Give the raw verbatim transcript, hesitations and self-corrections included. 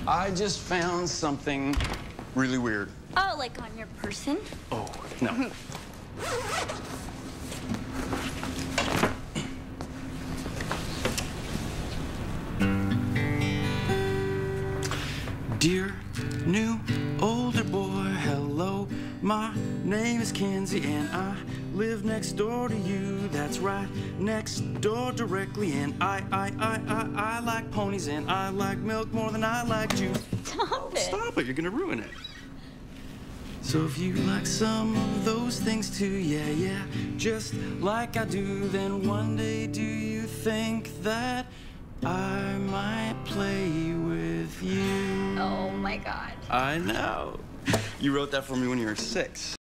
I just found something really weird. Oh, like on your person? Oh, no. Dear new older boy, hello. My name is Kenzi and I live next door to you. That's right, next door directly. And I, I, I, I, I like ponies and I like milk more than I like you. Stop it. Stop it, you're gonna ruin it. So if you like some of those things too, yeah, yeah, just like I do, then one day do you think that I might play with you? Oh my God. I know. You wrote that for me when you were six.